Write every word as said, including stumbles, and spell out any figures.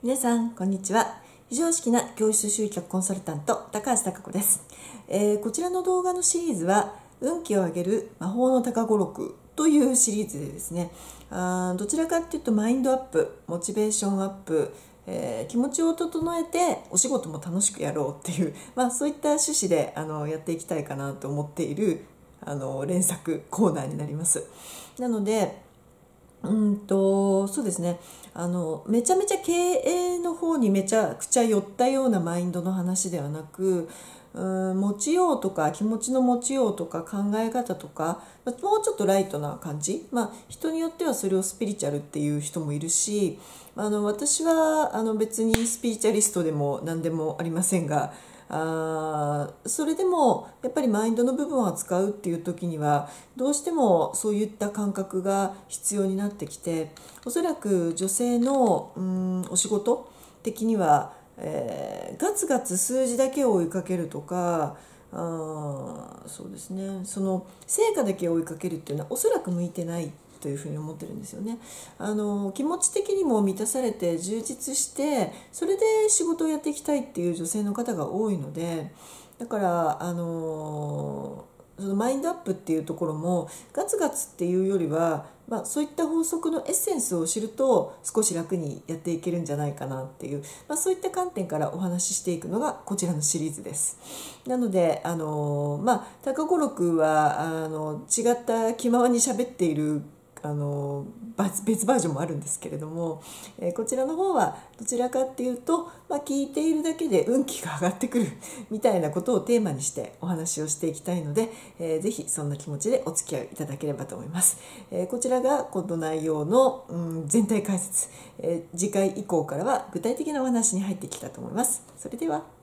皆さんこんにちは。非常識な教室集客コンサルタント高橋貴子です、えー、こちらの動画のシリーズは運気を上げる魔法の高語録というシリーズでですね、あどちらかというとマインドアップ、モチベーションアップ、えー、気持ちを整えてお仕事も楽しくやろうっていう、まあ、そういった趣旨であのやっていきたいかなと思っているあの連作コーナーになります。なのでうんとそうですね、あのめちゃめちゃ経営の方にめちゃくちゃ寄ったようなマインドの話ではなく、うん持ちようとか気持ちの持ちようとか考え方とかもうちょっとライトな感じ、まあ、人によってはそれをスピリチュアルっていう人もいるし、あの私はあの別にスピリチュアリストでも何でもありませんが、あそれでもやっぱりマインドの部分を扱うっていう時にはどうしてもそういった感覚が必要になってきて、おそらく女性のうんお仕事的には、えーガツガツ数字だけを追いかけるとか、あそうですね、その成果だけを追いかけるっていうのはおそらく向いてないというふうに思ってるんですよね。あの気持ち的にも満たされて充実して、それで仕事をやっていきたいっていう女性の方が多いので、だからあのそのマインドアップっていうところもガツガツっていうよりは、まあ、そういった法則のエッセンスを知ると少し楽にやっていけるんじゃないかなっていう、まあ、そういった観点からお話ししていくのがこちらのシリーズです。なのであの、まあ、高五郎はあの違った気ままに喋っているあの別バージョンもあるんですけれども、えー、こちらの方はどちらかっていうと、まあ、聞いているだけで運気が上がってくるみたいなことをテーマにしてお話をしていきたいので、えー、ぜひそんな気持ちでお付き合いいただければと思います。えー、こちらがこの内容の、うん、全体解説、えー、次回以降からは具体的なお話に入ってきたと思います。それでは。